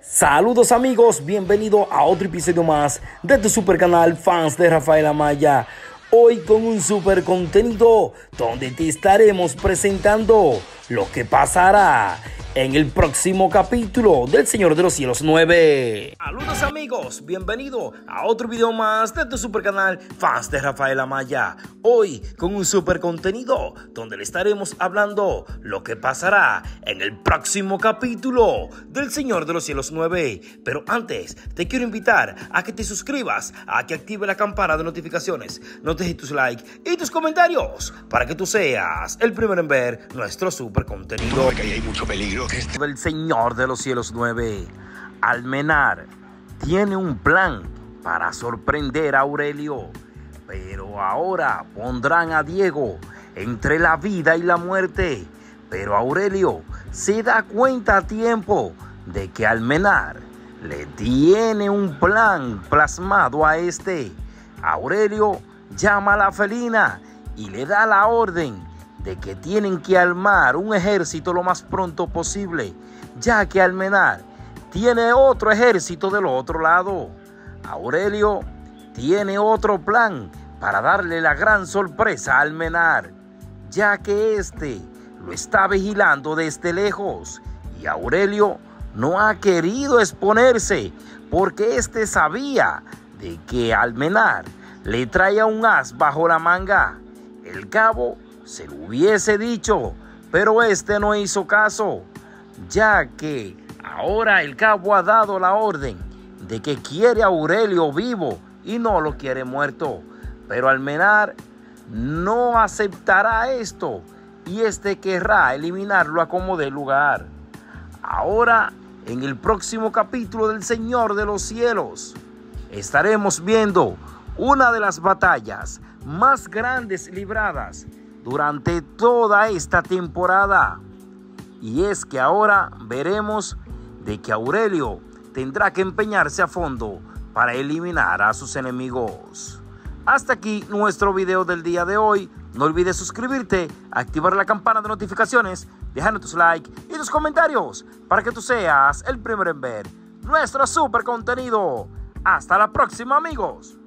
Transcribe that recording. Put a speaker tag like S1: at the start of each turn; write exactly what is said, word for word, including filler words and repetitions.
S1: Saludos amigos, bienvenido a otro episodio más de tu super canal Fans de Rafael Amaya. Hoy con un super contenido donde te estaremos presentando lo que pasará en el próximo capítulo del Señor de los Cielos nueve. Saludos amigos, bienvenido a otro video más de tu super canal Fans de Rafael Amaya. Hoy con un super contenido donde le estaremos hablando lo que pasará en el próximo capítulo del Señor de los Cielos nueve. Pero antes te quiero invitar a que te suscribas, a que active la campana de notificaciones, no te dejes tus likes y tus comentarios para que tú seas el primero en ver nuestro super contenido.
S2: Porque ahí hay mucho peligro.
S1: Del Señor de los Cielos nueve. Almenar tiene un plan para sorprender a Aurelio, pero ahora pondrán a Diego entre la vida y la muerte. Pero Aurelio se da cuenta a tiempo de que Almenar le tiene un plan plasmado a este. Aurelio llama a la felina y le da la orden de que tienen que armar un ejército lo más pronto posible, ya que Almenar tiene otro ejército del otro lado. Aurelio tiene otro plan para darle la gran sorpresa a Almenar, ya que éste lo está vigilando desde lejos y Aurelio no ha querido exponerse porque éste sabía de que Almenar le traía un as bajo la manga. El cabo se lo hubiese dicho, pero este no hizo caso, ya que ahora el cabo ha dado la orden de que quiere a Aurelio vivo y no lo quiere muerto. Pero Almenar no aceptará esto y este querrá eliminarlo a como dé lugar. Ahora, en el próximo capítulo del Señor de los Cielos, estaremos viendo una de las batallas más grandes libradas durante toda esta temporada. Y es que ahora veremos de que Aurelio tendrá que empeñarse a fondo para eliminar a sus enemigos. Hasta aquí nuestro video del día de hoy. No olvides suscribirte, activar la campana de notificaciones, dejar tus likes y tus comentarios para que tú seas el primero en ver nuestro super contenido. Hasta la próxima amigos.